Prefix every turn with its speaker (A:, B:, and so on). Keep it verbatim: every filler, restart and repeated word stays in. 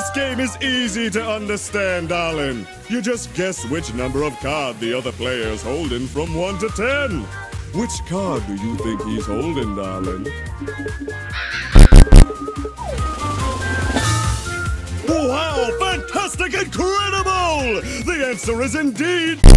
A: This game is easy to understand, darling. You just guess which number of card the other player's holding from one to ten. Which card do you think he's holding, darling? Wow, fantastic, incredible! The answer is indeed